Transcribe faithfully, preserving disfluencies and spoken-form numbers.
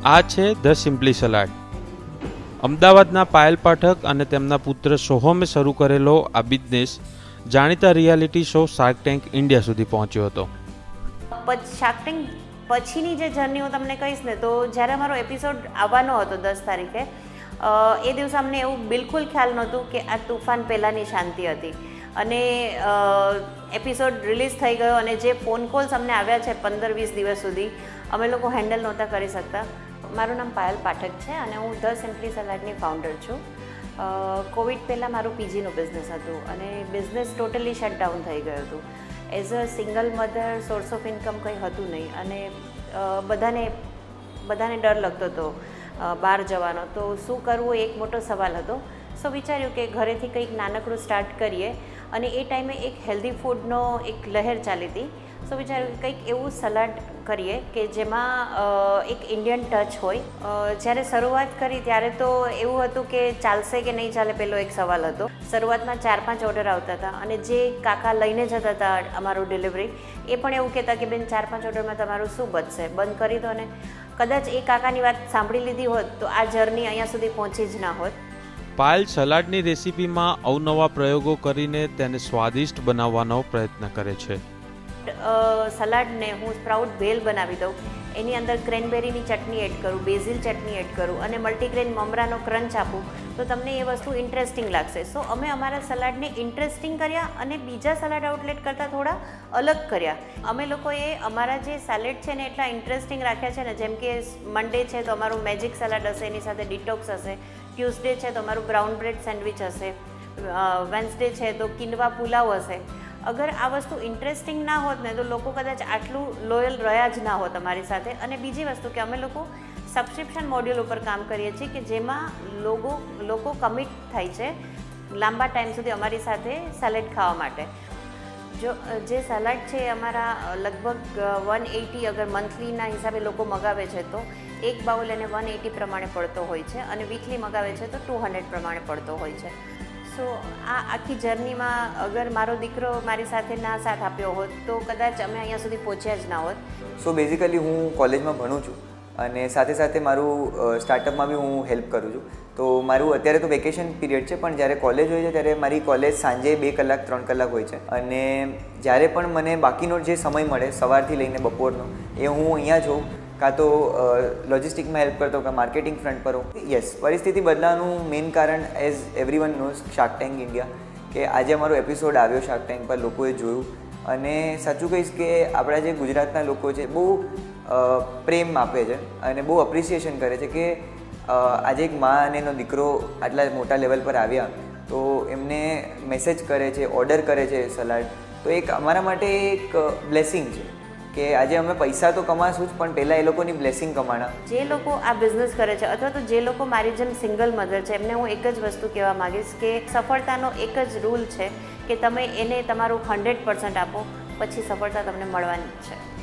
આ છે the simply salad. અમદાવાદના પાયલ પાઠક અને તેમના પુત્ર સોહમે શરૂ કરેલો આ બિઝનેસ જાણીતા reality show Shark Tank India સુધી પહોંચ્યો હતો. શાર્ક ટેન્ક પછીની જે જર્ની હું તમને કહીશ ને, તો જ્યારે અમારો એપિસોડ આવવાનો હતો દસ તારીખે, એ દિવસે અમને એવું બિલકુલ ખ્યાલ નહોતું કે આ તુફાન પહેલાંની શાંતિ હતી. અને એપિસોડ રિલીઝ થઈ ગયો અને જે ફોન કોલ્સ અમને આવ્યા છે પંદર વીસ દિવસ સુધી, અમે લોકો હેન્ડલ નહોતા કરી શકતા. મારું નામ પાયલ પાઠક છે અને હું ધ સિમ્પલી સલાડની ફાઉન્ડર છું. કોવિડ પહેલાં મારું પીજીનું બિઝનેસ હતું અને બિઝનેસ ટોટલી શટડાઉન થઈ ગયું હતું. As a single mother source of income કંઈ હતું નહીં અને બધાને બધાને ડર લાગતો હતો બહાર જવાનો. તો શું કરવું એક મોટો સવાલ હતો. સો વિચાર્યું કે ઘરેથી કંઈક નાનકડું સ્ટાર્ટ કરીએ અને એ ટાઈમે એક હેલ્ધી ફૂડનો એક લહેર ચાલી હતી. સો વિચાર્યું કે કંઈક એવું સલાડ કરીએ કે જેમાં એક ઇન્ડિયન ટચ હોય. જ્યારે શરૂઆત કરી ત્યારે તો એવું હતું કે ચાલશે કે નહીં ચાલે, પહેલો એક સવાલ હતો. શરૂઆતમાં ચાર પાંચ ઓર્ડર આવતા હતા અને જે કાકા લઈને જતા હતા અમારું ડિલિવરી, એ પણ એવું કહેતા કે બેન ચાર પાંચ ઓર્ડરમાં તમારું શું બચશે, બંધ કરી દો ને. કદાચ એ કાકાની વાત સાંભળી લીધી હોત તો આ જર્ની અહીંયા સુધી પહોંચી જ ના હોત. પાયલ સલાડની રેસીપીમાં અવનવા પ્રયોગો કરીને તેને સ્વાદિષ્ટ બનાવવાનો પ્રયત્ન કરે છે. સલાડને હું સ્પ્રાઉટ ભેલ બનાવી દઉં, એની અંદર ક્રેનબેરીની ચટણી એડ કરું, બેઝિલ ચટણી એડ કરું અને મલ્ટીગ્રેન મમરાનો ક્રંચ આપું તો તમને એ વસ્તુ ઇન્ટરેસ્ટિંગ લાગશે. સો અમે અમારા સલાડને ઇન્ટરેસ્ટિંગ કર્યા અને બીજા સલાડ આઉટલેટ કરતાં થોડા અલગ કર્યા. અમે લોકોએ અમારા જે સેલેડ છે ને એટલા ઇન્ટરેસ્ટિંગ રાખ્યા છે ને, જેમ કે મંડે છે તો અમારું મેજિક સલાડ હશે, એની સાથે ડિટોક્સ હશે. ટ્યુઝડે છે તો અમારું બ્રાઉન બ્રેડ સેન્ડવિચ હશે. વેન્સડે છે તો કિનવા પુલાવ હશે. અગર આ વસ્તુ ઇન્ટરેસ્ટિંગ ના હોત ને તો લોકો કદાચ આટલું લોયલ રહ્યા જ ના હોત અમારી સાથે. અને બીજી વસ્તુ કે અમે લોકો સબસ્ક્રિપ્શન મોડ્યુલ ઉપર કામ કરીએ છીએ કે જેમાં લોકો લોકો કમિટ થાય છે લાંબા ટાઈમ સુધી અમારી સાથે સેલેડ ખાવા માટે. જો જે સલાડ છે અમારા લગભગ વન એટી અગર મંથલીના હિસાબે લોકો મગાવે છે તો એક બાઉલ એને વન એટી પ્રમાણે પડતો હોય છે અને વીકલી મગાવે છે તો ટુ હંડ્રેડ પ્રમાણે પડતો હોય છે. સો આ આખી જર્નીમાં અગર મારો દીકરો મારી સાથે ના સાથ આપ્યો હોત તો કદાચ અમે અહીંયા સુધી પહોંચ્યા જ ના હોત. સો બેઝિકલી હું કોલેજમાં ભણું છું અને સાથે સાથે મારું સ્ટાર્ટઅપમાં બી હું હેલ્પ કરું છું. તો મારું અત્યારે તો વેકેશન પીરિયડ છે, પણ જ્યારે કોલેજ હોય છે ત્યારે મારી કોલેજ સાંજે બે કલાક ત્રણ કલાક હોય છે અને જ્યારે પણ મને બાકીનો જે સમય મળે સવારથી લઈને બપોરનો એ હું અહીંયા જ હોઉં, કાં તો લોજિસ્ટિકમાં હેલ્પ કરતો કાં માર્કેટિંગ ફ્રન્ટ પર હોઉં. યસ, પરિસ્થિતિ બદલાવાનું મેઇન કારણ as everyone knows Shark Tank India, કે આજે અમારો એપિસોડ આવ્યો શાર્ક ટેન્ક પર, લોકોએ જોયું અને સાચું કહીશ કે આપણા જે ગુજરાતના લોકો છે બહુ પ્રેમ આપે છે અને બહુ અપ્રિસિએશન કરે છે કે આજે એક મા અને એનો દીકરો આટલા મોટા લેવલ પર આવ્યા તો એમને મેસેજ કરે છે, ઓર્ડર કરે છે સલાડ. તો એક અમારા માટે એક બ્લેસિંગ છે કે આજે અમે પૈસા તો કમાશું જ પણ પહેલાં એ લોકોની બ્લેસિંગ કમાણા. જે લોકો આ બિઝનેસ કરે છે અથવા તો જે લોકો મારી જેમ સિંગલ મધર છે એમને હું એક જ વસ્તુ કહેવા માગીશ કે સફળતાનો એક જ રૂલ છે કે તમે એને તમારું હંડ્રેડ પર્સન્ટ આપો, પછી સફળતા તમને મળવાની જ છે.